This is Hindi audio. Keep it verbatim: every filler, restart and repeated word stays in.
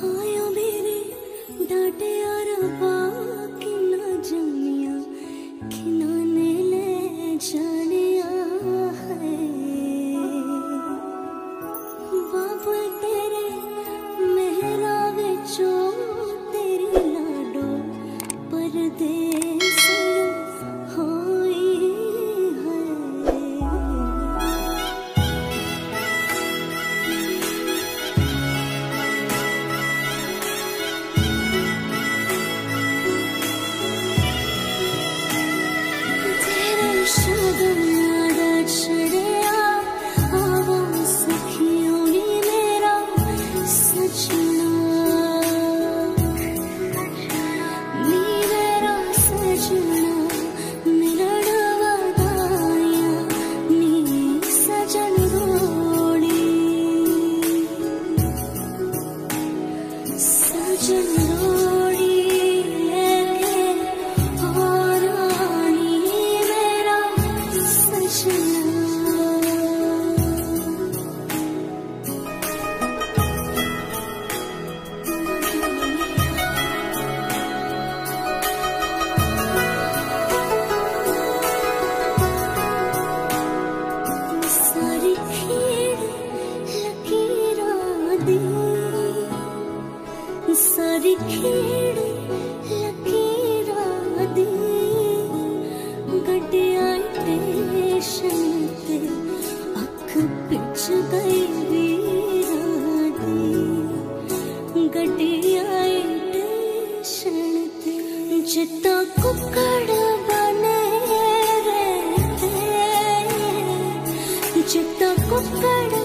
हायो मेरे डाटे अरबा कि ना जमिया खिनाने ले जानिया है बाबू तेरे मेहरा विचो तेरी लाडो परदेस होई है। तेरे शगन याद छड़िया आवा सखियों नी मेरा सजना नी मेरा सजना मिलन वदाया नी सजन रोड़ी सजन रोड़ी लेके और आनी मेरा सजना। सारी खीर लकीरां दी सारी खीर लकीरां दी गड्डियां स्टेशन ते अख पिच गई वीरां दी गड्डियां स्टेशन ते जित्ता कुक्कड़ बने रहते जित्ता कुक्कड़